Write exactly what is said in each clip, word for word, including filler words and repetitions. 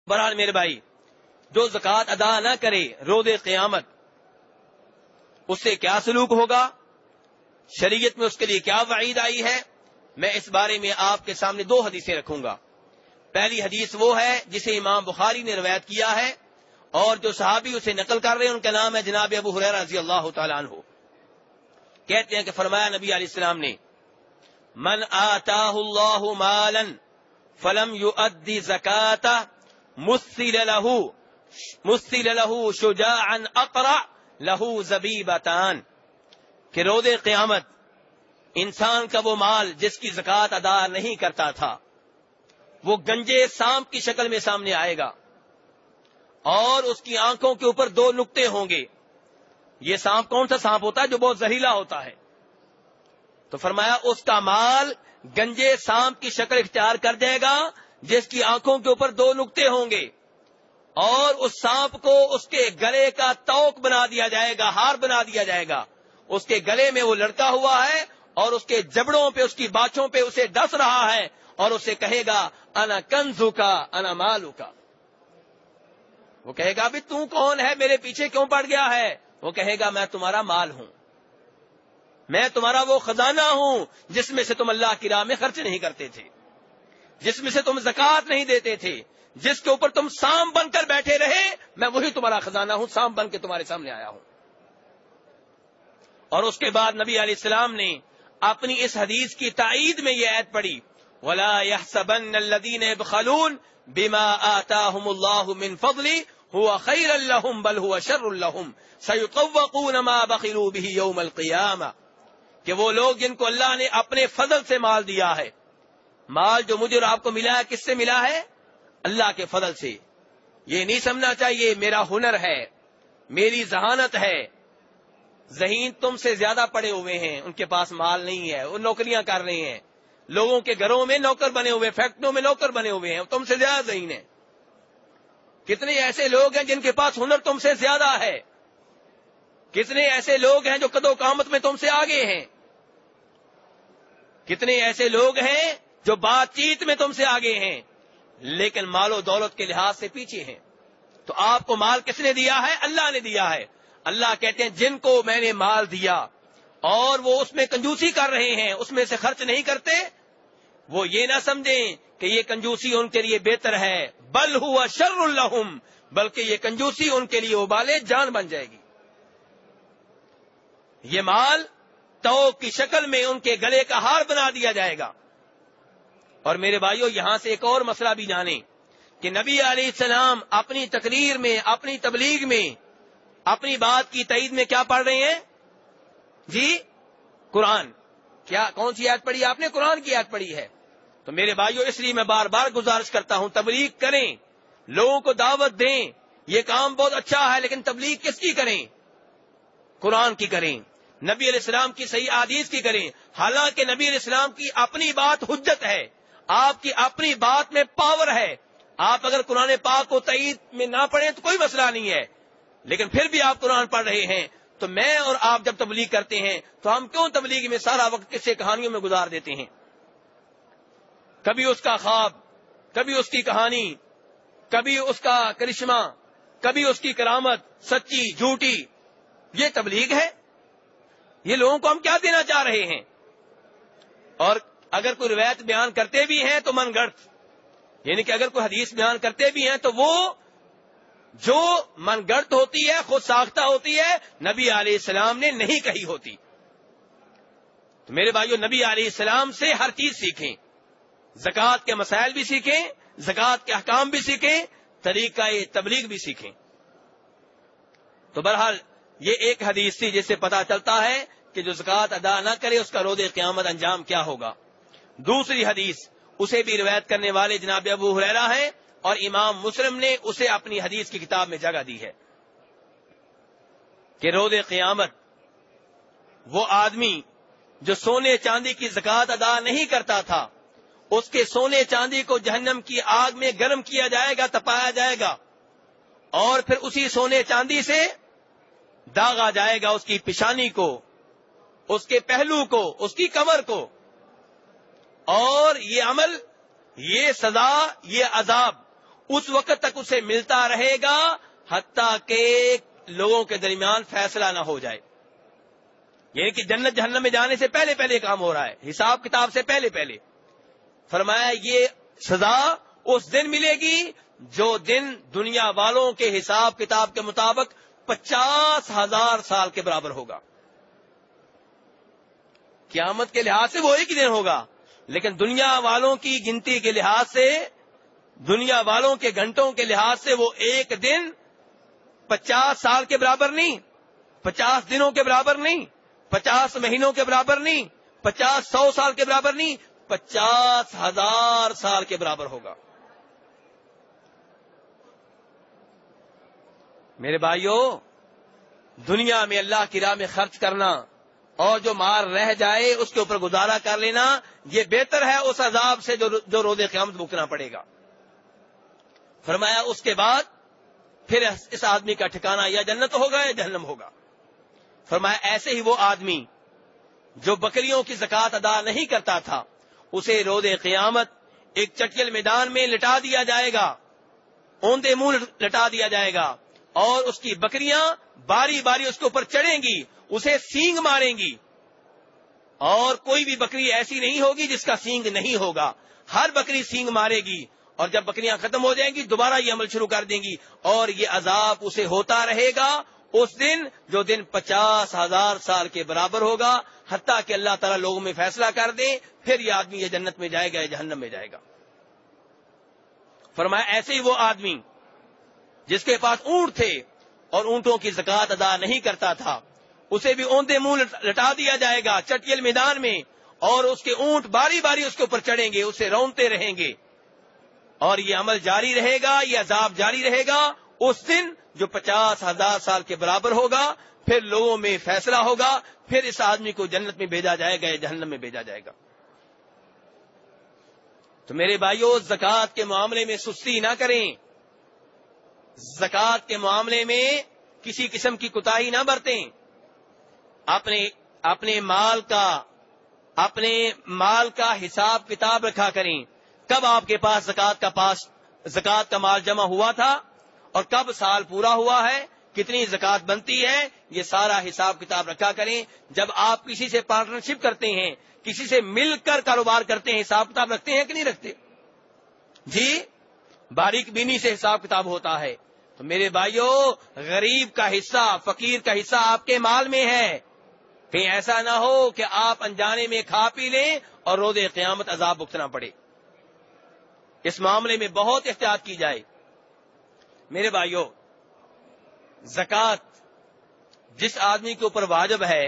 بہرحال میرے بھائی، جو زکوٰۃ ادا نہ کرے روز قیامت، اس سے کیا سلوک ہوگا، شریعت میں اس کے لیے کیا وعید آئی ہے، میں اس بارے میں آپ کے سامنے دو حدیثیں رکھوں گا۔ پہلی حدیث وہ ہے جسے امام بخاری نے روایت کیا ہے، اور جو صحابی اسے نقل کر رہے ہیں ان کا نام ہے جناب ابو ہریرہ رضی اللہ تعالیٰ عنہ۔ کہتے ہیں کہ فرمایا نبی علیہ السلام نے، من آتاہ اللہ مالا فلم یؤدی زکاۃ مثل له مثل له شجاعا اقرع له زبیبتان، کہ روز قیامت انسان کا وہ مال جس کی زکوٰۃ ادا نہیں کرتا تھا وہ گنجے سانپ کی شکل میں سامنے آئے گا، اور اس کی آنکھوں کے اوپر دو نقطے ہوں گے۔ یہ سانپ کون سا سانپ ہوتا ہے؟ جو بہت زہریلا ہوتا ہے۔ تو فرمایا اس کا مال گنجے سانپ کی شکل اختیار کر جائے گا جس کی آنکھوں کے اوپر دو نقطے ہوں گے، اور اس سانپ کو اس کے گلے کا توق بنا دیا جائے گا، ہار بنا دیا جائے گا۔ اس کے گلے میں وہ لڑکا ہوا ہے اور اس کے جبڑوں پہ، اس کی باچھوں پہ اسے ڈس رہا ہے، اور اسے کہے گا انا کنزو کا انا مالو کا۔ وہ کہے گا ابھی تو کون ہے، میرے پیچھے کیوں پڑ گیا ہے؟ وہ کہے گا میں تمہارا مال ہوں، میں تمہارا وہ خزانہ ہوں جس میں سے تم اللہ کی راہ میں خرچ نہیں کرتے تھے، جس میں سے تم زکوٰۃ نہیں دیتے تھے، جس کے اوپر تم سام بن کر بیٹھے رہے، میں وہی تمہارا خزانہ ہوں، سام بن کے تمہارے سامنے آیا ہوں۔ اور اس کے بعد نبی علیہ السلام نے اپنی اس حدیث کی تائید میں یہ آیت پڑھی، وَلَا يَحْسَبَنَّ الَّذِينَ يَبْخَلُونَ بِمَا آتَاهُمُ اللَّهُ مِنْ فَضْلِهِ هُوَ خَيْرًا لَهُمْ بَلْ هُوَ شَرٌّ لَهُمْ سَيُطَوَّقُونَ مَا بَخِلُوا بِهِ يَوْمَ الْقِيَامَةِ، کہ وہ لوگ جن کو اللہ نے اپنے فضل سے مال دیا ہے، مال جو مجھے اور آپ کو ملا ہے کس سے ملا ہے؟ اللہ کے فضل سے۔ یہ نہیں سمجھنا چاہیے میرا ہنر ہے، میری ذہانت ہے۔ ذہین تم سے زیادہ پڑے ہوئے ہیں، ان کے پاس مال نہیں ہے، وہ نوکریاں کر رہے ہیں، لوگوں کے گھروں میں نوکر بنے ہوئے، فیکٹریوں میں نوکر بنے ہوئے ہیں، تم سے زیادہ ذہین ہیں۔ کتنے ایسے لوگ ہیں جن کے پاس ہنر تم سے زیادہ ہے، کتنے ایسے لوگ ہیں جو قد و قامت میں تم سے آگے ہیں، کتنے ایسے لوگ ہیں جو بات چیت میں تم سے آگے ہیں، لیکن مال و دولت کے لحاظ سے پیچھے ہیں۔ تو آپ کو مال کس نے دیا ہے؟ اللہ نے دیا ہے۔ اللہ کہتے ہیں جن کو میں نے مال دیا اور وہ اس میں کنجوسی کر رہے ہیں، اس میں سے خرچ نہیں کرتے، وہ یہ نہ سمجھیں کہ یہ کنجوسی ان کے لیے بہتر ہے، بل ہوا شر لہم، بلکہ یہ کنجوسی ان کے لیے وبال جان بن جائے گی۔ یہ مال تو کی شکل میں ان کے گلے کا ہار بنا دیا جائے گا۔ اور میرے بھائیوں، یہاں سے ایک اور مسئلہ بھی جانیں کہ نبی علیہ السلام اپنی تقریر میں، اپنی تبلیغ میں، اپنی بات کی تائید میں کیا پڑھ رہے ہیں؟ جی قرآن۔ کیا کون سی آیت پڑھی؟ آپ نے قرآن کی آیت پڑھی ہے۔ تو میرے بھائیوں، اس لیے میں بار بار گزارش کرتا ہوں تبلیغ کریں، لوگوں کو دعوت دیں، یہ کام بہت اچھا ہے، لیکن تبلیغ کس کی کریں؟ قرآن کی کریں، نبی علیہ السلام کی صحیح احادیث کی کریں۔ حالانکہ نبی علیہ السلام کی اپنی بات حجت ہے، آپ کی اپنی بات میں پاور ہے۔ آپ اگر قرآن پاک کو تائید میں نہ پڑھیں تو کوئی مسئلہ نہیں ہے، لیکن پھر بھی آپ قرآن پڑھ رہے ہیں۔ تو میں اور آپ جب تبلیغ کرتے ہیں تو ہم کیوں تبلیغ میں سارا وقت کسی کہانیوں میں گزار دیتے ہیں؟ کبھی اس کا خواب، کبھی اس کی کہانی، کبھی اس کا کرشمہ، کبھی اس کی کرامت، سچی جھوٹی، یہ تبلیغ ہے؟ یہ لوگوں کو ہم کیا دینا چاہ رہے ہیں؟ اور اگر کوئی روایت بیان کرتے بھی ہیں تو من گڑھ، یعنی کہ اگر کوئی حدیث بیان کرتے بھی ہیں تو وہ جو من گڑھ ہوتی ہے، خود ساختہ ہوتی ہے، نبی علیہ السلام نے نہیں کہی ہوتی۔ تو میرے بھائیو، نبی علیہ السلام سے ہر چیز سیکھیں، زکوٰۃ کے مسائل بھی سیکھیں، زکوٰۃ کے احکام بھی سیکھیں، طریقہ تبلیغ بھی سیکھیں۔ تو بہرحال یہ ایک حدیث تھی جس سے پتا چلتا ہے کہ جو زکوٰۃ ادا نہ کرے اس کا روز قیامت انجام کیا ہوگا۔ دوسری حدیث، اسے بھی روایت کرنے والے جناب ابو ہریرہ ہیں، اور امام مسلم نے اسے اپنی حدیث کی کتاب میں جگہ دی ہے کہ روز قیامت وہ آدمی جو سونے چاندی کی زکوٰۃ ادا نہیں کرتا تھا، اس کے سونے چاندی کو جہنم کی آگ میں گرم کیا جائے گا، تپایا جائے گا، اور پھر اسی سونے چاندی سے داغا جائے گا اس کی پیشانی کو، اس کے پہلو کو، اس کی کمر کو۔ اور یہ عمل، یہ سزا، یہ عذاب اس وقت تک اسے ملتا رہے گا حتیٰ کہ لوگوں کے درمیان فیصلہ نہ ہو جائے. یعنی کہ جنت جہنم میں جانے سے پہلے پہلے کام ہو رہا ہے, حساب کتاب سے پہلے پہلے. فرمایا یہ سزا اس دن ملے گی جو دن دنیا والوں کے حساب کتاب کے مطابق پچاس ہزار سال کے برابر ہوگا. قیامت کے لحاظ سے وہ ایک ہی دن ہوگا, لیکن دنیا والوں کی گنتی کے لحاظ سے, دنیا والوں کے گھنٹوں کے لحاظ سے وہ ایک دن پچاس سال کے برابر نہیں, پچاس دنوں کے برابر نہیں, پچاس مہینوں کے برابر نہیں, پچاس سو سال کے برابر نہیں, پچاس ہزار سال کے برابر ہوگا. میرے بھائیوں, دنیا میں اللہ کی راہ میں خرچ کرنا اور جو مار رہ جائے اس کے اوپر گزارا کر لینا, یہ بہتر ہے اس عذاب سے جو جو روز قیامت بھگتنا پڑے گا. فرمایا اس کے بعد پھر اس آدمی کا ٹھکانہ یا جنت ہوگا یا جہنم ہوگا. فرمایا ایسے ہی وہ آدمی جو بکریوں کی زکوٰۃ ادا نہیں کرتا تھا, اسے روز قیامت ایک چٹیل میدان میں لٹا دیا جائے گا, اوندے منہ لٹا دیا جائے گا, اور اس کی بکریاں باری باری اس کے اوپر چڑھیں گی, اسے سینگ ماریں گی, اور کوئی بھی بکری ایسی نہیں ہوگی جس کا سینگ نہیں ہوگا, ہر بکری سینگ مارے گی, اور جب بکریاں ختم ہو جائیں گی دوبارہ یہ عمل شروع کر دیں گی, اور یہ عذاب اسے ہوتا رہے گا اس دن جو دن پچاس ہزار سال کے برابر ہوگا, حتیٰ کہ اللہ تعالیٰ لوگوں میں فیصلہ کر دے, پھر یہ آدمی یہ جنت میں جائے گا یا جہنم میں جائے گا. فرمایا ایسے ہی وہ آدمی جس کے پاس اونٹ تھے اور اونٹوں کی زکوٰۃ ادا نہیں کرتا تھا, اسے بھی اوندے منہ لٹا دیا جائے گا چٹیل میدان میں, اور اس کے اونٹ باری باری اس کے اوپر چڑھیں گے, اسے رونتے رہیں گے, اور یہ عمل جاری رہے گا, یہ عذاب جاری رہے گا اس دن جو پچاس ہزار سال کے برابر ہوگا. پھر لوگوں میں فیصلہ ہوگا, پھر اس آدمی کو جنت میں بھیجا جائے گا یا جہنم میں بھیجا جائے گا. تو میرے بھائیوں, زکوٰۃ کے معاملے میں سستی نہ کریں, زکوٰۃ کے معاملے میں کسی قسم کی کوتاہی نہ برتیں. اپنے اپنے مال کا اپنے مال کا حساب کتاب رکھا کریں. کب آپ کے پاس زکوٰۃ کا پاس زکوٰۃ کا مال جمع ہوا تھا اور کب سال پورا ہوا ہے, کتنی زکوٰۃ بنتی ہے, یہ سارا حساب کتاب رکھا کریں. جب آپ کسی سے پارٹنرشپ کرتے ہیں, کسی سے مل کر کاروبار کرتے ہیں, حساب کتاب رکھتے ہیں کہ نہیں رکھتے؟ جی, باریک بینی سے حساب کتاب ہوتا ہے. تو میرے بھائیوں, غریب کا حصہ, فقیر کا حصہ آپ کے مال میں ہے. کہیں ایسا نہ ہو کہ آپ انجانے میں کھا پی لیں اور روز قیامت عذاب بھگتنا پڑے. اس معاملے میں بہت احتیاط کی جائے. میرے بھائیوں, زکوٰۃ جس آدمی کے اوپر واجب ہے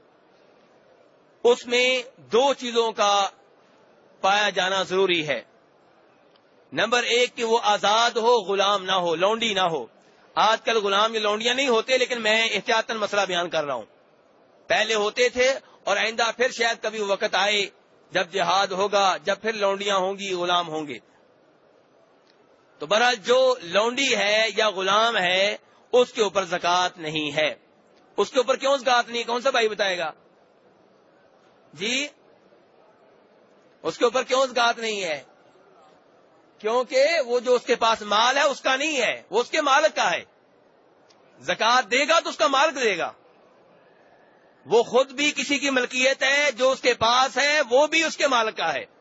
اس میں دو چیزوں کا پایا جانا ضروری ہے. نمبر ایک کہ وہ آزاد ہو, غلام نہ ہو, لونڈی نہ ہو. آج کل غلام یا لونڈیاں نہیں ہوتے, لیکن میں احتیاطاً مسئلہ بیان کر رہا ہوں. پہلے ہوتے تھے, اور آئندہ پھر شاید کبھی وقت آئے جب جہاد ہوگا, جب پھر لونڈیاں ہوں گی, غلام ہوں گے. تو برحال جو لونڈی ہے یا غلام ہے اس کے اوپر زکوٰۃ نہیں ہے. اس کے اوپر کیوں زکوٰۃ نہیں؟ کون سا بھائی بتائے گا جی؟ اس کے اوپر کیوں زکوٰۃ نہیں ہے؟ کیونکہ وہ جو اس کے پاس مال ہے اس کا نہیں ہے, وہ اس کے مالک کا ہے. زکوٰۃ دے گا تو اس کا مالک دے گا. وہ خود بھی کسی کی ملکیت ہے, جو اس کے پاس ہے وہ بھی اس کے مالک کا ہے.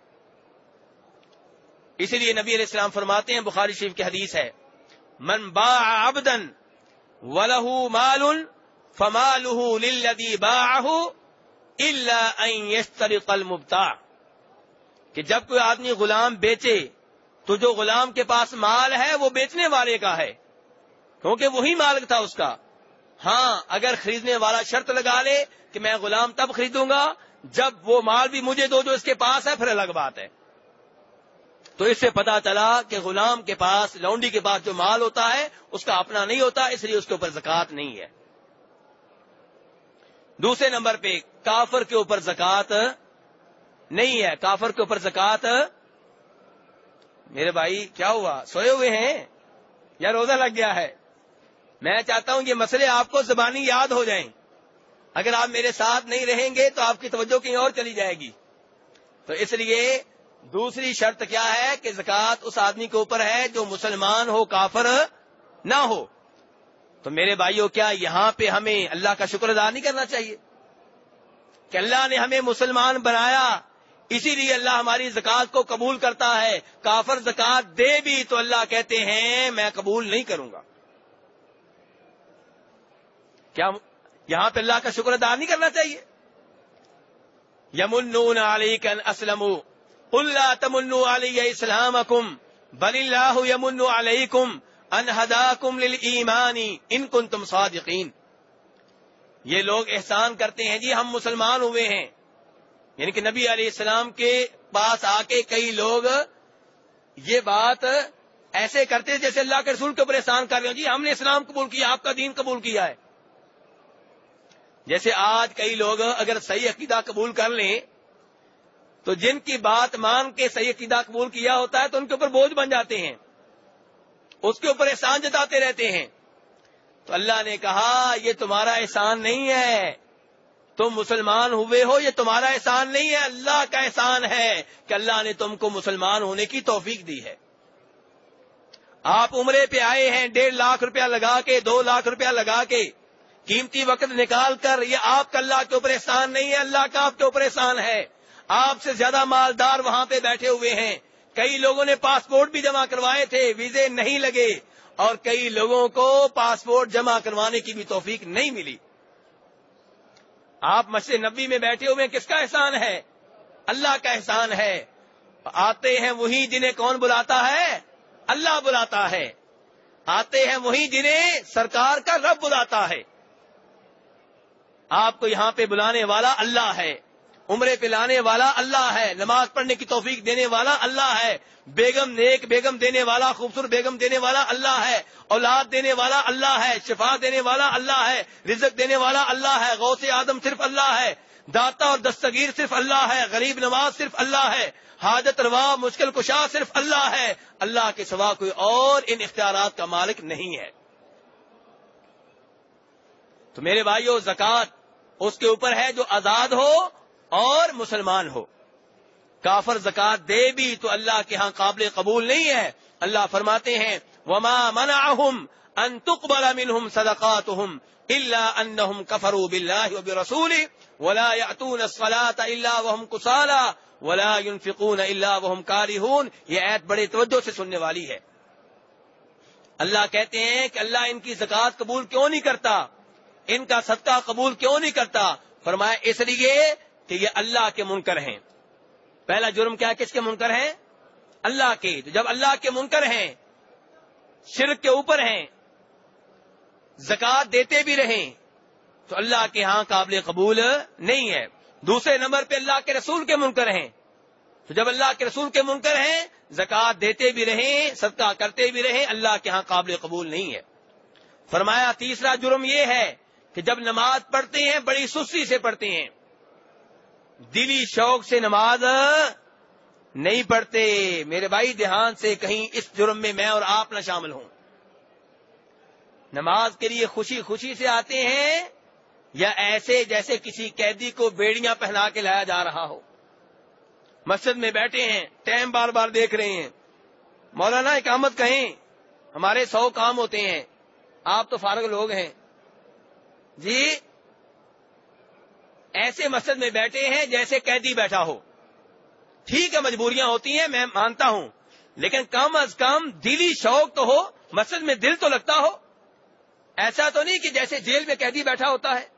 اسی لیے نبی علیہ السلام فرماتے ہیں, بخاری شریف کی حدیث ہے, من باع عبدا وله مال فماله للذي باعه الا ان يسترق المبتاع, کہ جب کوئی آدمی غلام بیچے تو جو غلام کے پاس مال ہے وہ بیچنے والے کا ہے, کیونکہ وہی مالک تھا اس کا. ہاں, اگر خریدنے والا شرط لگا لے کہ میں غلام تب خریدوں گا جب وہ مال بھی مجھے دو جو اس کے پاس ہے, پھر الگ بات ہے. تو اس سے پتا چلا کہ غلام کے پاس, لونڈی کے پاس جو مال ہوتا ہے اس کا اپنا نہیں ہوتا, اس لیے اس کے اوپر زکوٰۃ نہیں ہے. دوسرے نمبر پہ کافر کے اوپر زکوٰۃ نہیں ہے. کافر کے اوپر زکوٰۃ, میرے بھائی کیا ہوا, سوئے ہوئے ہیں یا روزہ لگ گیا ہے؟ میں چاہتا ہوں یہ مسئلے آپ کو زبانی یاد ہو جائیں. اگر آپ میرے ساتھ نہیں رہیں گے تو آپ کی توجہ کہیں اور چلی جائے گی. تو اس لیے دوسری شرط کیا ہے کہ زکوٰۃ اس آدمی کے اوپر ہے جو مسلمان ہو، کافر نہ ہو. تو میرے بھائیوں، کیا یہاں پہ ہمیں اللہ کا شکر ادا نہیں کرنا چاہیے کہ اللہ نے ہمیں مسلمان بنایا، اسی لیے اللہ ہماری زکوٰۃ کو قبول کرتا ہے. کافر زکوٰۃ دے بھی تو اللہ کہتے ہیں میں قبول نہیں کروں گا. کیا یہاں پہ اللہ کا شکر ادا نہیں کرنا چاہیے؟ یمنون علیک ان اسلموا قل لا تمنوا علی اسلامکم بل اللہ یمن علیکم ان ہداکم للایمان ان کنتم صادقین. یہ لوگ احسان کرتے ہیں جی ہم مسلمان ہوئے ہیں، یعنی کہ نبی علیہ السلام کے پاس آ کے کئی لوگ یہ بات ایسے کرتے جیسے اللہ کے رسول کے اوپر احسان کر رہے ہوں، جی ہم نے اسلام قبول کیا، آپ کا دین قبول کیا ہے. جیسے آج کئی لوگ اگر صحیح عقیدہ قبول کر لیں تو جن کی بات مان کے صحیح عقیدہ قبول کیا ہوتا ہے تو ان کے اوپر بوجھ بن جاتے ہیں، اس کے اوپر احسان جتاتے رہتے ہیں. تو اللہ نے کہا یہ تمہارا احسان نہیں ہے، تم مسلمان ہوئے ہو یہ تمہارا احسان نہیں ہے، اللہ کا احسان ہے کہ اللہ نے تم کو مسلمان ہونے کی توفیق دی ہے. آپ عمرے پہ آئے ہیں ڈیڑھ لاکھ روپیہ لگا کے، دو لاکھ روپیہ لگا کے، قیمتی وقت نکال کر، یہ آپ کا اللہ کے اوپر احسان نہیں ہے، اللہ کا آپ کے اوپر احسان ہے. آپ سے زیادہ مالدار وہاں پہ بیٹھے ہوئے ہیں، کئی لوگوں نے پاسپورٹ بھی جمع کروائے تھے، ویزے نہیں لگے، اور کئی لوگوں کو پاسپورٹ جمع کروانے کی بھی توفیق نہیں ملی. آپ مسجد نبوی میں بیٹھے ہوئے ہیں، کس کا احسان ہے؟ اللہ کا احسان ہے. آتے ہیں وہی جنہیں کون بلاتا ہے؟ اللہ بلاتا ہے. آتے ہیں وہی جنہیں سرکار کا رب بلاتا ہے. آپ کو یہاں پہ بلانے والا اللہ ہے، عمرے پہ لانے والا اللہ ہے، نماز پڑھنے کی توفیق دینے والا اللہ ہے، بیگم نیک بیگم دینے والا، خوبصورت بیگم دینے والا اللہ ہے، اولاد دینے والا اللہ ہے، شفا دینے والا اللہ ہے، رزق دینے والا اللہ ہے، غوث آدم صرف اللہ ہے، داتا اور دستگیر صرف اللہ ہے، غریب نواز صرف اللہ ہے، حاجت روا مشکل کشا صرف اللہ ہے. اللہ کے سوا کوئی اور ان اختیارات کا مالک نہیں ہے. تو میرے بھائیو، زکوٰۃ اس کے اوپر ہے جو آزاد ہو اور مسلمان ہو. کافر زکوٰۃ دے بھی تو اللہ کے ہاں قابل قبول نہیں ہے. اللہ فرماتے ہیں وما منعهم ان تقبل منهم صدقاتهم الا انهم كفروا بالله وبرسوله ولا يأتون الصلاة الا وهم كسالى ولا ينفقون الا وهم كارهون. یہ آیت بڑے توجہ سے سننے والی ہے. اللہ کہتے ہیں کہ اللہ ان کی زکوٰۃ قبول کیوں نہیں کرتا، ان کا صدقہ قبول کیوں نہیں کرتا؟ فرمایا اس لیے کہ یہ اللہ کے منکر ہیں. پہلا جرم کیا، کس کے منکر ہیں؟ اللہ کے. تو جب اللہ کے منکر ہیں، شرک کے اوپر ہیں، زکوٰۃ دیتے بھی رہیں تو اللہ کے ہاں قابل قبول نہیں ہے. دوسرے نمبر پہ اللہ کے رسول کے منکر ہیں. تو جب اللہ کے رسول کے منکر ہیں، زکوٰۃ دیتے بھی رہیں، صدقہ کرتے بھی رہیں، اللہ کے ہاں قابل قبول نہیں ہے. فرمایا تیسرا جرم یہ ہے کہ جب نماز پڑھتے ہیں بڑی سستی سے پڑھتے ہیں، دلی شوق سے نماز نہیں پڑھتے. میرے بھائی دھیان سے، کہیں اس جرم میں میں اور آپ نہ شامل ہوں. نماز کے لیے خوشی خوشی سے آتے ہیں یا ایسے جیسے کسی قیدی کو بیڑیاں پہنا کے لایا جا رہا ہو. مسجد میں بیٹھے ہیں، ٹائم بار بار دیکھ رہے ہیں، مولانا اقامت کہیں، ہمارے سو کام ہوتے ہیں، آپ تو فارغ لوگ ہیں جی. ایسے مسجد میں بیٹھے ہیں جیسے قیدی بیٹھا ہو. ٹھیک ہے مجبوریاں ہوتی ہیں، میں مانتا ہوں، لیکن کم از کم دلی شوق تو ہو، مسجد میں دل تو لگتا ہو. ایسا تو نہیں کہ جیسے جیل میں قیدی بیٹھا ہوتا ہے.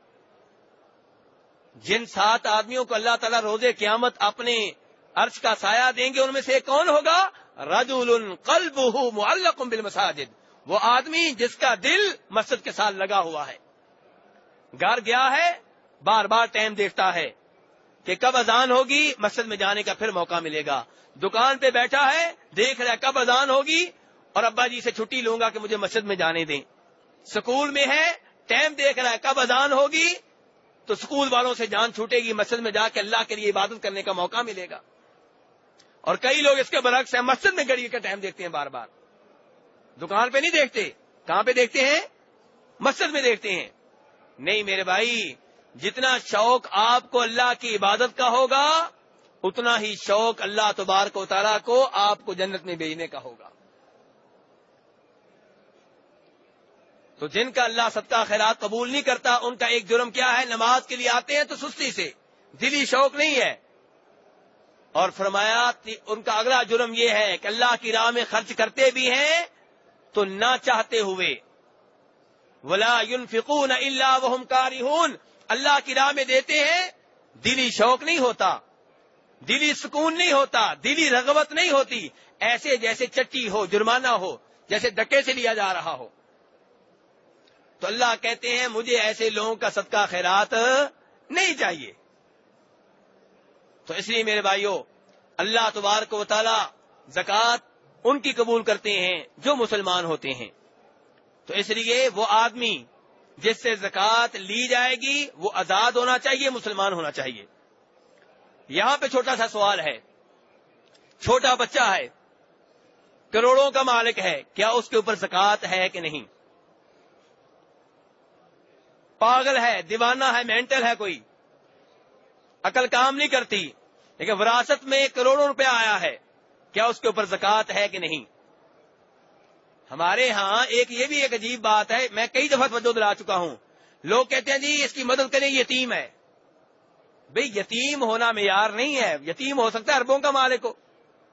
جن سات آدمیوں کو اللہ تعالیٰ روز قیامت اپنے عرش کا سایہ دیں گے ان میں سے کون ہوگا؟ رجل قلبہ معلق بالمساجد. وہ آدمی جس کا دل مسجد کے ساتھ لگا ہوا ہے. گھر گیا ہے، بار بار ٹائم دیکھتا ہے کہ کب اذان ہوگی، مسجد میں جانے کا پھر موقع ملے گا. دکان پہ بیٹھا ہے، دیکھ رہا ہے کب اذان ہوگی اور ابا جی سے چھٹی لوں گا کہ مجھے مسجد میں جانے دیں. سکول میں ہے، ٹائم دیکھ رہا ہے کب اذان ہوگی تو سکول والوں سے جان چھوٹے گی، مسجد میں جا کے اللہ کے لیے عبادت کرنے کا موقع ملے گا. اور کئی لوگ اس کے برعکس ہیں، مسجد میں گھڑی کا ٹائم دیکھتے ہیں بار بار، دکان پہ نہیں دیکھتے. کہاں پہ دیکھتے ہیں؟ مسجد میں دیکھتے ہیں. نہیں میرے بھائی، جتنا شوق آپ کو اللہ کی عبادت کا ہوگا اتنا ہی شوق اللہ تبارک و تعالیٰ کو آپ کو جنت میں بھیجنے کا ہوگا. تو جن کا اللہ صدقہ خیرات قبول نہیں کرتا ان کا ایک جرم کیا ہے؟ نماز کے لیے آتے ہیں تو سستی سے، دلی شوق نہیں ہے. اور فرمایا ان کا اگلا جرم یہ ہے کہ اللہ کی راہ میں خرچ کرتے بھی ہیں تو نہ چاہتے ہوئے. ولا ينفقون الا وهم كارهون، اللہ کی راہ میں دیتے ہیں دلی شوق نہیں ہوتا، دلی سکون نہیں ہوتا، دلی رغبت نہیں ہوتی، ایسے جیسے چٹی ہو، جرمانہ ہو، جیسے دکے سے لیا جا رہا ہو. تو اللہ کہتے ہیں مجھے ایسے لوگوں کا صدقہ خیرات نہیں چاہیے. تو اس لیے میرے بھائیوں، اللہ تبارک و تعالی زکوٰۃ ان کی قبول کرتے ہیں جو مسلمان ہوتے ہیں. تو اس لیے وہ آدمی جس سے زکوٰۃ لی جائے گی وہ آزاد ہونا چاہیے، مسلمان ہونا چاہیے. یہاں پہ چھوٹا سا سوال ہے، چھوٹا بچہ ہے، کروڑوں کا مالک ہے، کیا اس کے اوپر زکوٰۃ ہے کہ نہیں؟ پاگل ہے، دیوانہ ہے، مینٹل ہے، کوئی عقل کام نہیں کرتی، لیکن وراثت میں کروڑوں روپیہ آیا ہے، کیا اس کے اوپر زکوٰۃ ہے کہ نہیں؟ ہمارے ہاں ایک یہ بھی ایک عجیب بات ہے، میں کئی دفعہ توجہ دلا چکا ہوں. لوگ کہتے ہیں جی اس کی مدد کریں، یتیم ہے. بھئی یتیم ہونا معیار نہیں ہے، یتیم ہو سکتا ہے اربوں کا مالک ہو.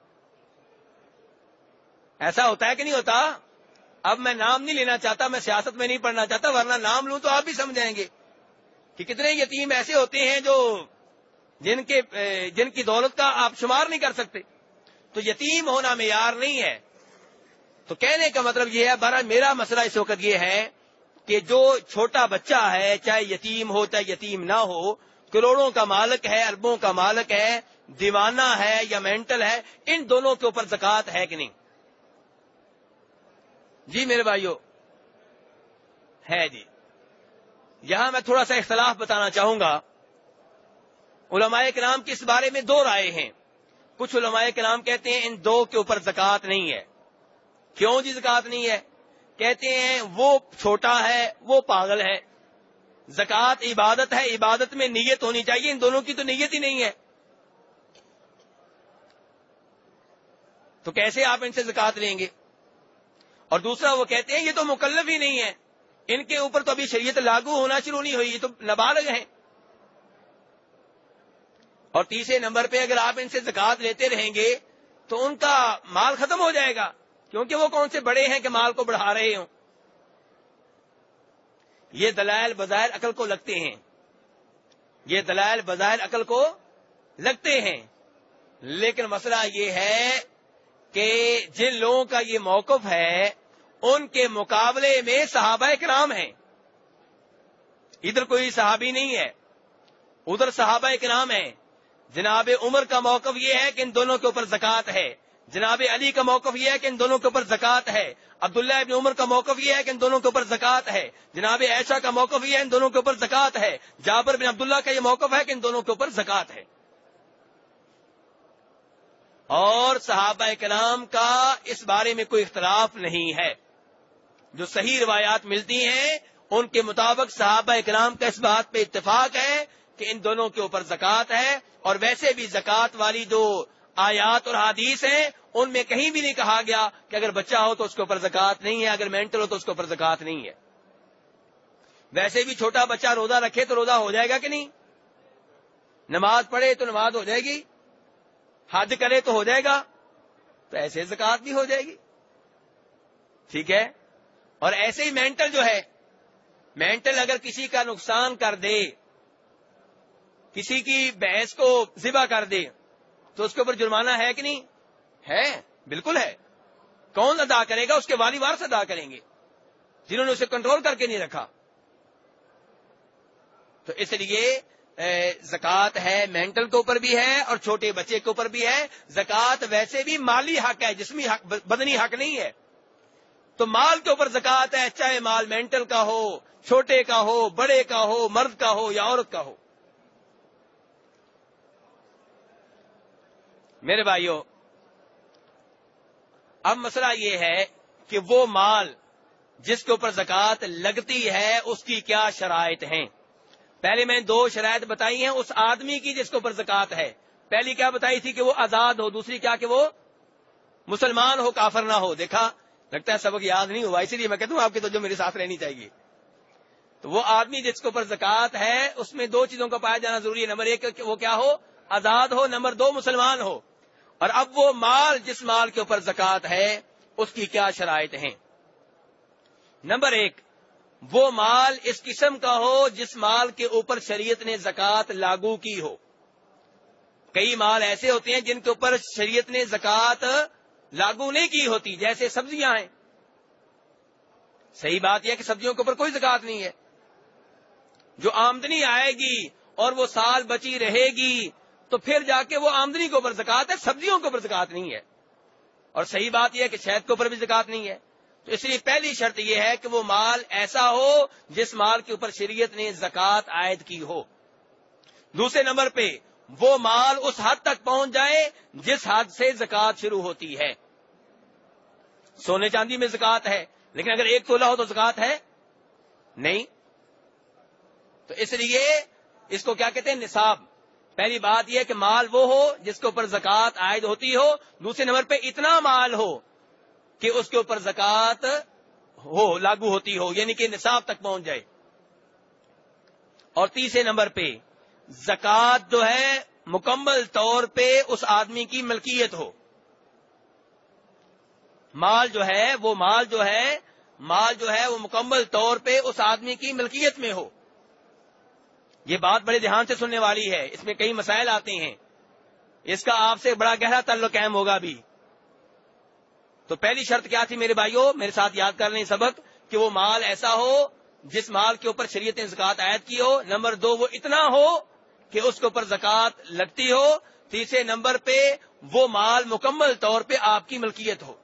ایسا ہوتا ہے کہ نہیں ہوتا؟ اب میں نام نہیں لینا چاہتا، میں سیاست میں نہیں پڑھنا چاہتا، ورنہ نام لوں تو آپ بھی سمجھیں گے کہ کتنے یتیم ایسے ہوتے ہیں جو جن کے جن کی دولت کا آپ شمار نہیں کر سکتے. تو یتیم ہونا معیار نہیں ہے. تو کہنے کا مطلب یہ ہے، بہرحال میرا مسئلہ اس وقت یہ ہے کہ جو چھوٹا بچہ ہے، چاہے یتیم ہو چاہے یتیم نہ ہو، کروڑوں کا مالک ہے، اربوں کا مالک ہے، دیوانہ ہے یا مینٹل ہے، ان دونوں کے اوپر زکوٰۃ ہے کہ نہیں؟ جی میرے بھائیوں ہے. جی یہاں میں تھوڑا سا اختلاف بتانا چاہوں گا. علماء کرام کی اس بارے میں دو رائے ہیں. کچھ علماء کرام کہتے ہیں ان دو کے اوپر زکوٰۃ نہیں ہے. کیوں جی زکوٰۃ نہیں ہے؟ کہتے ہیں وہ چھوٹا ہے، وہ پاگل ہے. زکوٰۃ عبادت ہے، عبادت میں نیت ہونی چاہیے، ان دونوں کی تو نیت ہی نہیں ہے. تو کیسے آپ ان سے زکوٰۃ لیں گے؟ اور دوسرا وہ کہتے ہیں یہ تو مکلف ہی نہیں ہے، ان کے اوپر تو ابھی شریعت لاگو ہونا شروع نہیں ہوئی، یہ تو نابالغ ہیں. اور تیسرے نمبر پہ اگر آپ ان سے زکوٰۃ لیتے رہیں گے تو ان کا مال ختم ہو جائے گا، کیونکہ وہ کون سے بڑے ہیں کہ مال کو بڑھا رہے ہوں. یہ دلائل بظاہر عقل کو لگتے ہیں، یہ دلائل بظاہر عقل کو لگتے ہیں، لیکن مسئلہ یہ ہے کہ جن لوگوں کا یہ موقف ہے ان کے مقابلے میں صحابہ کرام ہیں. ادھر کوئی صحابی نہیں ہے، ادھر صحابہ کرام ہیں. جناب عمر کا موقف یہ ہے کہ ان دونوں کے اوپر زکوٰۃ ہے. جناب علی کا موقف یہ ہے کہ ان دونوں کے اوپر زکوٰۃ ہے. عبداللہ ابن عمر کا موقف یہ ہے کہ ان دونوں کے اوپر زکوٰۃ ہے. جناب عائشہ کا موقف یہ ہے ان دونوں کے اوپر زکوٰۃ ہے. جابر بن عبداللہ کا یہ موقف ہے کہ ان دونوں کے اوپر زکوٰۃ ہے. اور صحابہ کرام کا اس بارے میں کوئی اختلاف نہیں ہے. جو صحیح روایات ملتی ہیں ان کے مطابق صحابہ کرام کا اس بات پہ اتفاق ہے کہ ان دونوں کے اوپر زکوٰۃ ہے. اور ویسے بھی زکوٰۃ والی جو آیات اور حدیث ہیں ان میں کہیں بھی نہیں کہا گیا کہ اگر بچہ ہو تو اس کے اوپر زکوٰۃ نہیں ہے، اگر مینٹل ہو تو اس کے اوپر زکوٰۃ نہیں ہے. ویسے بھی چھوٹا بچہ روزہ رکھے تو روزہ ہو جائے گا کہ نہیں؟ نماز پڑھے تو نماز ہو جائے گی، حج کرے تو ہو جائے گا، تو ایسے زکوٰۃ بھی ہو جائے گی. ٹھیک ہے. اور ایسے ہی مینٹل جو ہے، مینٹل اگر کسی کا نقصان کر دے، کسی کی بھینس کو ذبح کر دے تو اس کے اوپر جرمانہ ہے کہ نہیں؟ ہے، بالکل ہے. کون ادا کرے گا؟ اس کے والی وارث ادا کریں گے جنہوں نے اسے کنٹرول کر کے نہیں رکھا. تو اس لیے زکوٰۃ ہے، مینٹل کے اوپر بھی ہے اور چھوٹے بچے کے اوپر بھی ہے. زکوٰۃ ویسے بھی مالی حق ہے، جسمی حق، بدنی حق نہیں ہے. تو مال کے اوپر زکوٰۃ ہے، چاہے مال مینٹل کا ہو، چھوٹے کا ہو، بڑے کا ہو، مرد کا ہو یا عورت کا ہو. میرے بھائیوں اب مسئلہ یہ ہے کہ وہ مال جس کے اوپر زکوٰۃ لگتی ہے اس کی کیا شرائط ہیں. پہلے میں دو شرائط بتائی ہیں اس آدمی کی جس کے اوپر زکوٰۃ ہے، پہلی کیا بتائی تھی کہ وہ آزاد ہو، دوسری کیا کہ وہ مسلمان ہو، کافر نہ ہو. دیکھا لگتا ہے سبق یاد نہیں ہوا، اسی لیے میں کہتا ہوں آپ کی تو جو میرے ساتھ رہنی چاہیے. تو وہ آدمی جس کے اوپر زکوٰۃ ہے اس میں دو چیزوں کا پایا جانا ضروری ہے. نمبر ایک کہ وہ کیا ہو، آزاد ہو. نمبر دو مسلمان ہو. اور اب وہ مال جس مال کے اوپر زکوٰۃ ہے اس کی کیا شرائط ہیں. نمبر ایک، وہ مال اس قسم کا ہو جس مال کے اوپر شریعت نے زکوٰۃ لاگو کی ہو. کئی مال ایسے ہوتے ہیں جن کے اوپر شریعت نے زکوٰۃ لاگو نہیں کی ہوتی، جیسے سبزیاں ہیں. صحیح بات یہ ہے کہ سبزیوں کے اوپر کوئی زکوٰۃ نہیں ہے. جو آمدنی آئے گی اور وہ سال بچی رہے گی تو پھر جا کے وہ آمدنی کے اوپر زکوٰۃ ہے، سبزیوں کے اوپر زکوٰۃ نہیں ہے. اور صحیح بات یہ ہے کہ شہد کے اوپر بھی زکوٰۃ نہیں ہے. تو اس لیے پہلی شرط یہ ہے کہ وہ مال ایسا ہو جس مال کے اوپر شریعت نے زکوٰۃ عائد کی ہو. دوسرے نمبر پہ وہ مال اس حد تک پہنچ جائے جس حد سے زکوٰۃ شروع ہوتی ہے. سونے چاندی میں زکوٰۃ ہے لیکن اگر ایک تولہ ہو تو زکوٰۃ ہے نہیں. تو اس لیے اس کو کیا کہتے ہیں، نصاب. پہلی بات یہ کہ مال وہ ہو جس کے اوپر زکوٰۃ عائد ہوتی ہو. دوسرے نمبر پہ اتنا مال ہو کہ اس کے اوپر زکوٰۃ ہو لاگو ہوتی ہو، یعنی کہ نصاب تک پہنچ جائے. اور تیسرے نمبر پہ زکوٰۃ جو ہے مکمل طور پہ اس آدمی کی ملکیت ہو. مال جو ہے وہ مال جو ہے مال جو ہے وہ مکمل طور پہ اس آدمی کی ملکیت میں ہو. یہ بات بڑے دھیان سے سننے والی ہے، اس میں کئی مسائل آتے ہیں، اس کا آپ سے بڑا گہرا تعلق قائم ہوگا بھی. تو پہلی شرط کیا تھی میرے بھائیوں، میرے ساتھ یاد کر لیں سبق، کہ وہ مال ایسا ہو جس مال کے اوپر شریعت نے زکوٰۃ عائد کی ہو. نمبر دو، وہ اتنا ہو کہ اس کے اوپر زکوٰۃ لگتی ہو. تیسرے نمبر پہ وہ مال مکمل طور پہ آپ کی ملکیت ہو.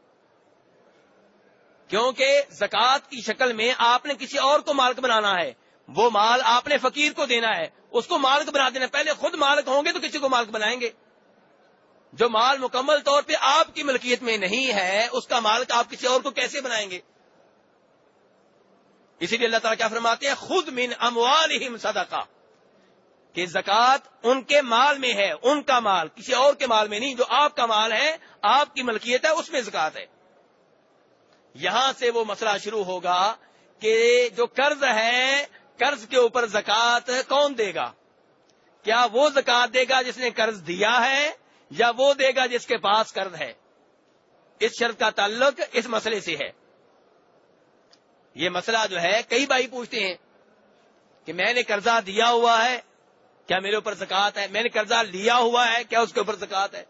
کیونکہ زکوٰۃ کی شکل میں آپ نے کسی اور کو مالک بنانا ہے. وہ مال آپ نے فقیر کو دینا ہے، اس کو مالک بنا دینا. پہلے خود مالک ہوں گے تو کسی کو مالک بنائیں گے. جو مال مکمل طور پہ آپ کی ملکیت میں نہیں ہے اس کا مالک آپ کسی اور کو کیسے بنائیں گے. اسی لیے اللہ تعالیٰ کیا فرماتے ہیں، خذ من اموالہم صدقہ، کہ زکوٰۃ ان کے مال میں ہے، ان کا مال، کسی اور کے مال میں نہیں. جو آپ کا مال ہے، آپ کی ملکیت ہے، اس میں زکوٰۃ ہے. یہاں سے وہ مسئلہ شروع ہوگا کہ جو قرض ہے، قرض کے اوپر زکوٰۃ کون دے گا؟ کیا وہ زکوٰۃ دے گا جس نے قرض دیا ہے یا وہ دے گا جس کے پاس قرض ہے؟ اس شرط کا تعلق اس مسئلے سے ہے. یہ مسئلہ جو ہے کئی بھائی پوچھتے ہیں کہ میں نے قرضہ دیا ہوا ہے، کیا میرے اوپر زکوٰۃ ہے؟ میں نے قرضہ لیا ہوا ہے، کیا اس کے اوپر زکوٰۃ ہے؟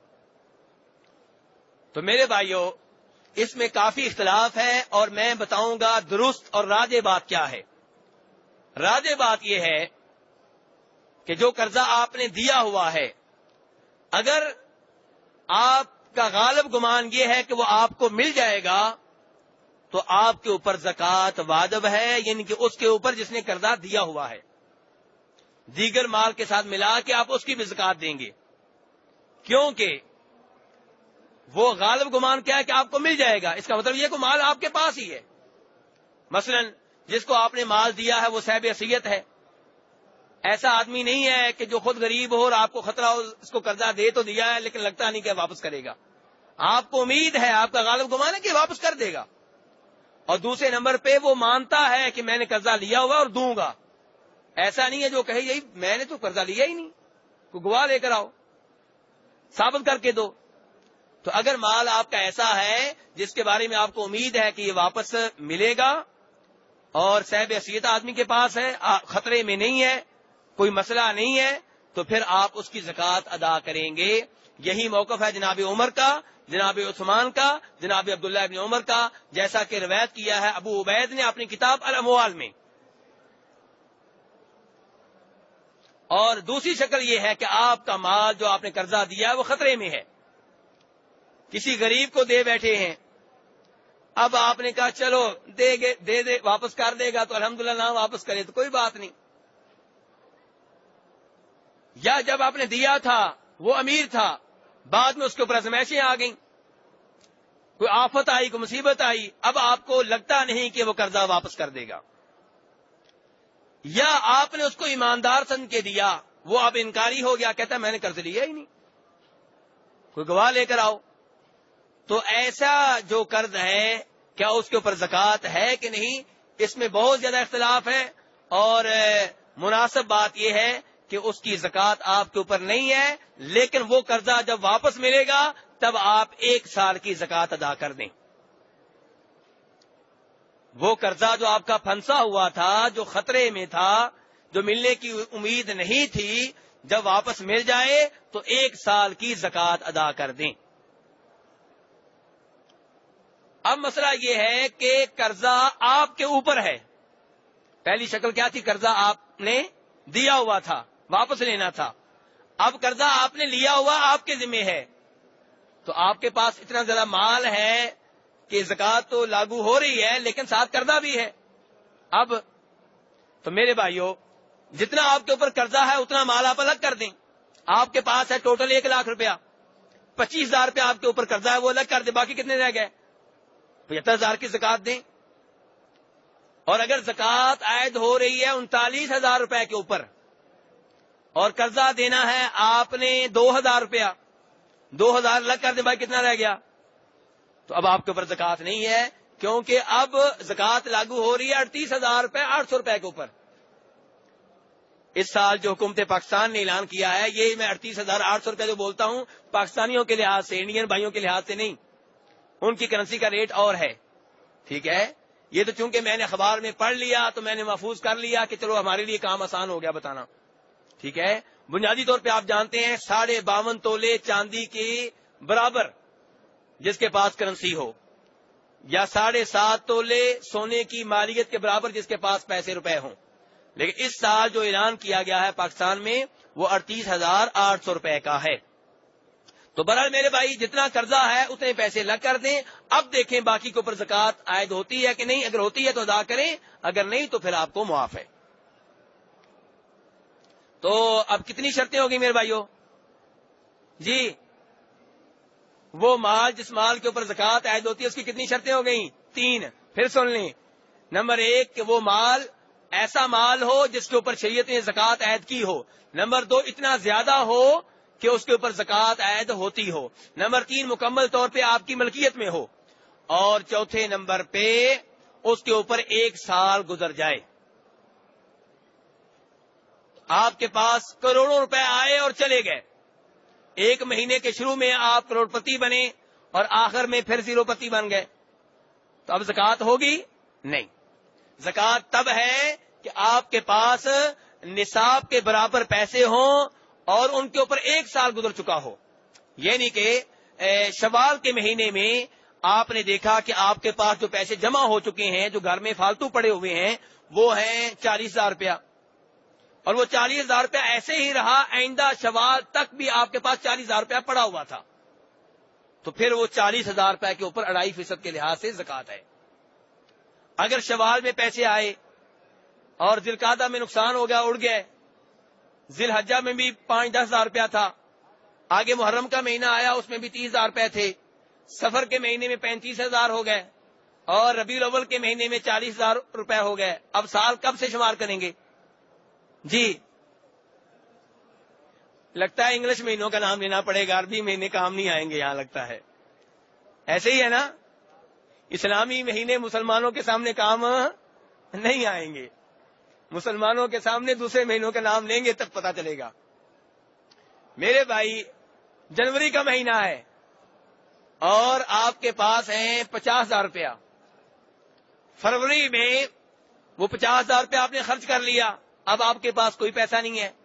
تو میرے بھائیوں اس میں کافی اختلاف ہے اور میں بتاؤں گا درست اور راجح بات کیا ہے. راجح بات یہ ہے کہ جو قرضہ آپ نے دیا ہوا ہے، اگر آپ کا غالب گمان یہ ہے کہ وہ آپ کو مل جائے گا تو آپ کے اوپر زکوٰۃ واجب ہے، یعنی کہ اس کے اوپر جس نے قرضہ دیا ہوا ہے. دیگر مال کے ساتھ ملا کے آپ اس کی بھی زکوٰۃ دیں گے، کیونکہ وہ غالب گمان کیا ہے کہ آپ کو مل جائے گا. اس کا مطلب یہ کہ مال آپ کے پاس ہی ہے. مثلا جس کو آپ نے مال دیا ہے وہ صاحب حیثیت ہے. ایسا آدمی نہیں ہے کہ جو خود غریب ہو اور آپ کو خطرہ ہو، اس کو قرضہ دے تو دیا ہے لیکن لگتا نہیں کہ واپس کرے گا. آپ کو امید ہے، آپ کا غالب گمان ہے کہ واپس کر دے گا. اور دوسرے نمبر پہ وہ مانتا ہے کہ میں نے قرضہ لیا ہوا اور دوں گا. ایسا نہیں ہے جو کہے یہی میں نے تو قرضہ لیا ہی نہیں، کوئی گواہ لے کر آؤ، ثابت کر کے دو. تو اگر مال آپ کا ایسا ہے جس کے بارے میں آپ کو امید ہے کہ یہ واپس ملے گا اور صاحب حیثیت آدمی کے پاس ہے، خطرے میں نہیں ہے، کوئی مسئلہ نہیں ہے، تو پھر آپ اس کی زکوٰۃ ادا کریں گے. یہی موقف ہے جناب عمر کا، جناب عثمان کا، جناب عبداللہ ابن عمر کا، جیسا کہ روایت کیا ہے ابو عبید نے اپنی کتاب الاموال میں. اور دوسری شکل یہ ہے کہ آپ کا مال جو آپ نے قرضہ دیا ہے وہ خطرے میں ہے، کسی غریب کو دے بیٹھے ہیں. اب آپ نے کہا چلو دے گے دے دے واپس کر دے گا تو الحمدللہ نہ واپس کرے تو کوئی بات نہیں. یا جب آپ نے دیا تھا وہ امیر تھا، بعد میں اس کے اوپر ازمائشیں آ گئیں، کوئی آفت آئی، کوئی مصیبت آئی، اب آپ کو لگتا نہیں کہ وہ قرضہ واپس کر دے گا. یا آپ نے اس کو ایماندار سمجھ کے دیا، وہ اب انکاری ہو گیا, کہتا ہے میں نے قرض لیا ہی نہیں, کوئی گواہ لے کر آؤ. تو ایسا جو قرض ہے کیا اس کے اوپر زکوٰۃ ہے کہ نہیں, اس میں بہت زیادہ اختلاف ہے, اور مناسب بات یہ ہے کہ اس کی زکوٰۃ آپ کے اوپر نہیں ہے, لیکن وہ قرضہ جب واپس ملے گا تب آپ ایک سال کی زکوٰۃ ادا کر دیں. وہ قرضہ جو آپ کا پھنسا ہوا تھا, جو خطرے میں تھا, جو ملنے کی امید نہیں تھی, جب واپس مل جائے تو ایک سال کی زکوٰۃ ادا کر دیں. اب مسئلہ یہ ہے کہ قرضہ آپ کے اوپر ہے. پہلی شکل کیا تھی, قرضہ آپ نے دیا ہوا تھا, واپس لینا تھا. اب قرضہ آپ نے لیا ہوا آپ کے ذمہ ہے, تو آپ کے پاس اتنا زیادہ مال ہے کہ زکوٰۃ تو لاگو ہو رہی ہے, لیکن ساتھ قرضہ بھی ہے. اب تو میرے بھائیوں, جتنا آپ کے اوپر قرضہ ہے اتنا مال آپ الگ کر دیں. آپ کے پاس ہے ٹوٹل ایک لاکھ روپیہ, پچیس ہزار روپیہ آپ کے اوپر قرضہ ہے وہ الگ کر دیں, باقی کتنے رہ گئے, پچہتر ہزار کی زکوٰۃ دیں. اور اگر زکوٰۃ عائد ہو رہی ہے انتالیس ہزار روپے کے اوپر اور قرضہ دینا ہے آپ نے دو ہزار روپیہ, دو ہزار الگ کر دیں, بھائی کتنا رہ گیا, تو اب آپ کے اوپر زکوٰۃ نہیں ہے, کیونکہ اب زکوٰۃ لاگو ہو رہی ہے اڑتیس ہزار روپے آٹھ سو روپے کے اوپر. اس سال جو حکومت پاکستان نے اعلان کیا ہے, یہ میں اڑتیس ہزار آٹھ سو روپے جو بولتا ہوں پاکستانیوں کے لحاظ سے, انڈین بھائیوں کے لحاظ سے نہیں, ان کی کرنسی کا ریٹ اور ہے, ٹھیک ہے. یہ تو چونکہ میں نے اخبار میں پڑھ لیا تو میں نے محفوظ کر لیا کہ چلو ہمارے لیے کام آسان ہو گیا بتانا, ٹھیک ہے. بنیادی طور پہ آپ جانتے ہیں ساڑھے باون تولے چاندی کے برابر جس کے پاس کرنسی ہو, یا ساڑھے سات تولے سونے کی مالیت کے برابر جس کے پاس پیسے روپے ہوں. لیکن اس سال جو اعلان کیا گیا ہے پاکستان میں وہ اڑتیس ہزار آٹھ سو روپے کا ہے. تو بہرحال میرے بھائی جتنا قرضہ ہے اتنے پیسے لگ کر دیں. اب دیکھیں باقی کے اوپر زکوٰۃ عائد ہوتی ہے کہ نہیں, اگر ہوتی ہے تو ادا کریں, اگر نہیں تو پھر آپ کو معاف ہے. تو اب کتنی شرطیں ہوگی میرے بھائیوں جی, وہ مال جس مال کے اوپر زکوٰۃ عائد ہوتی ہے اس کی کتنی شرطیں ہو گئیں, تین. پھر سن لیں, نمبر ایک کہ وہ مال ایسا مال ہو جس کے اوپر شریعت نے زکوٰۃ عائد کی ہو. نمبر دو اتنا زیادہ ہو کہ اس کے اوپر زکوٰۃ عائد ہوتی ہو. نمبر تین مکمل طور پہ آپ کی ملکیت میں ہو. اور چوتھے نمبر پہ اس کے اوپر ایک سال گزر جائے. آپ کے پاس کروڑوں روپے آئے اور چلے گئے, ایک مہینے کے شروع میں آپ کروڑ پتی بنے اور آخر میں پھر زیرو پتی بن گئے, تو اب زکوٰۃ ہوگی نہیں. زکوٰۃ تب ہے کہ آپ کے پاس نصاب کے برابر پیسے ہوں اور ان کے اوپر ایک سال گزر چکا ہو. یعنی کہ شوال کے مہینے میں آپ نے دیکھا کہ آپ کے پاس جو پیسے جمع ہو چکے ہیں, جو گھر میں فالتو پڑے ہوئے ہیں, وہ ہیں چالیس ہزار روپیہ, اور وہ چالیس ہزار روپیہ ایسے ہی رہا, آئندہ شوال تک بھی آپ کے پاس چالیس ہزار روپیہ پڑا ہوا تھا, تو پھر وہ چالیس ہزار روپے کے اوپر اڑائی فیصد کے لحاظ سے زکوٰۃ ہے. اگر شوال میں پیسے آئے اور ذوالقعدہ میں نقصان ہو گیا, اڑ گئے, ذی الحجہ میں بھی پانچ دس ہزار روپیہ تھا, آگے محرم کا مہینہ آیا اس میں بھی تیس ہزار روپے تھے, سفر کے مہینے میں پینتیس ہزار ہو گئے, اور ربیع الاول کے مہینے میں چالیس ہزار روپے ہو گئے. اب سال کب سے شمار کریں گے جی؟ لگتا ہے انگلش مہینوں کا نام لینا پڑے گا, عربی مہینے کام نہیں آئیں گے یہاں, لگتا ہے ایسے ہی ہے نا. اسلامی مہینے مسلمانوں کے سامنے کام نہیں آئیں گے, مسلمانوں کے سامنے دوسرے مہینوں کا نام لیں گے تب پتا چلے گا. میرے بھائی جنوری کا مہینہ ہے اور آپ کے پاس ہیں پچاس ہزار روپیہ, فروری میں وہ پچاس ہزار روپیہ آپ نے خرچ کر لیا, اب آپ کے پاس کوئی پیسہ نہیں ہے.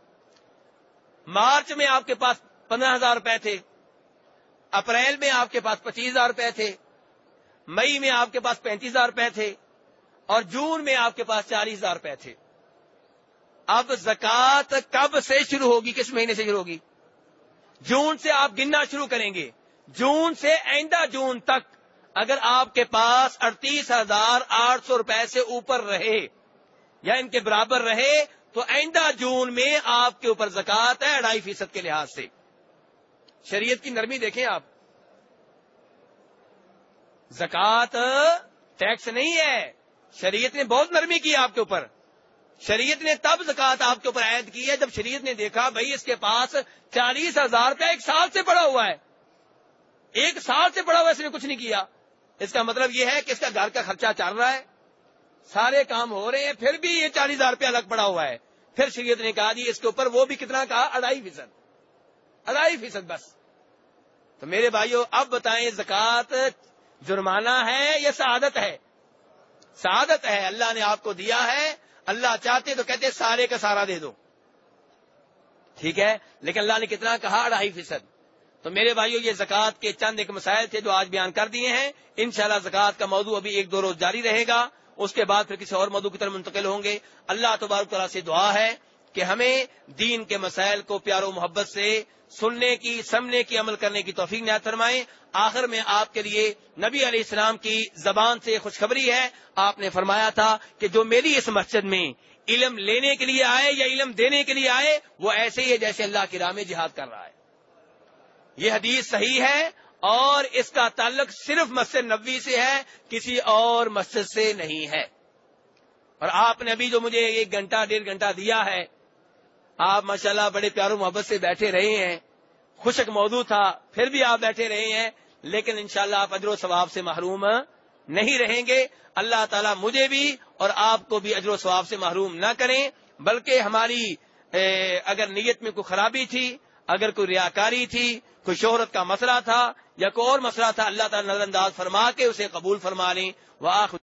مارچ میں آپ کے پاس پندرہ ہزار روپے تھے, اپریل میں آپ کے پاس پچیس ہزار روپے تھے, مئی میں آپ کے پاس پینتیس ہزار روپے تھے, اور جون میں آپ کے پاس چالیس ہزار روپے تھے. اب زکوٰۃ کب سے شروع ہوگی, کس مہینے سے شروع ہوگی؟ جون سے آپ گننا شروع کریں گے. جون سے آئندہ جون تک اگر آپ کے پاس اڑتیس ہزار آٹھ سو روپے سے اوپر رہے یا ان کے برابر رہے تو آئندہ جون میں آپ کے اوپر زکوٰۃ ہے اڑائی فیصد کے لحاظ سے. شریعت کی نرمی دیکھیں آپ, زکوٰۃ ٹیکس نہیں ہے, شریعت نے بہت نرمی کی آپ کے اوپر. شریعت نے تب زکوٰۃ آپ کے اوپر عائد کی ہے جب شریعت نے دیکھا بھائی اس کے پاس چالیس ہزار روپیہ ایک سال سے پڑا ہوا ہے، ایک سال سے پڑا ہوا اس نے کچھ نہیں کیا. اس کا مطلب یہ ہے کہ اس کا گھر کا خرچہ چل رہا ہے، سارے کام ہو رہے ہیں، پھر بھی یہ چالیس ہزار روپیہ الگ پڑا ہوا ہے. پھر شریعت نے کہا جی اس کے اوپر وہ بھی کتنا کہا، اڑائی فیصد اڑائی فیصد بس. تو میرے بھائیوں اب بتائیں زکوٰۃ جرمانہ ہے یا سعادت ہے؟ سعادت ہے. اللہ نے آپ کو دیا ہے، اللہ چاہتے تو کہتے سارے کا سارا دے دو، ٹھیک ہے، لیکن اللہ نے کتنا کہا، اڑائی فیصد. تو میرے بھائیوں یہ زکوٰۃ کے چند ایک مسائل تھے جو آج بیان کر دیے ہیں. انشاءاللہ زکوٰۃ کا موضوع ابھی ایک دو روز جاری رہے گا، اس کے بعد پھر کسی اور موضوع کی طرف منتقل ہوں گے. اللہ تبارک تعالیٰ سے دعا ہے کہ ہمیں دین کے مسائل کو پیار و محبت سے سننے کی، سمجھنے کی، عمل کرنے کی توفیق عنایت فرمائیں. آخر میں آپ کے لیے نبی علیہ السلام کی زبان سے خوشخبری ہے. آپ نے فرمایا تھا کہ جو میری اس مسجد میں علم لینے کے لیے آئے یا علم دینے کے لیے آئے وہ ایسے ہی ہے جیسے اللہ کی راہ میں جہاد کر رہا ہے. یہ حدیث صحیح ہے اور اس کا تعلق صرف مسجد نبوی سے ہے، کسی اور مسجد سے نہیں ہے. اور آپ نے ابھی جو مجھے ایک گھنٹہ ڈیڑھ گھنٹہ دیا ہے، آپ ماشاءاللہ بڑے پیار و محبت سے بیٹھے رہے ہیں. خوشک موضوع تھا پھر بھی آپ بیٹھے رہے ہیں، لیکن انشاءاللہ آپ اجر و ثواب سے محروم نہیں رہیں گے. اللہ تعالیٰ مجھے بھی اور آپ کو بھی اجر و ثواب سے محروم نہ کریں، بلکہ ہماری اگر نیت میں کوئی خرابی تھی، اگر کوئی ریاکاری تھی، کوئی شہرت کا مسئلہ تھا یا کوئی اور مسئلہ تھا، اللہ تعالیٰ نظر انداز فرما کے اسے قبول فرما لیں. وآخر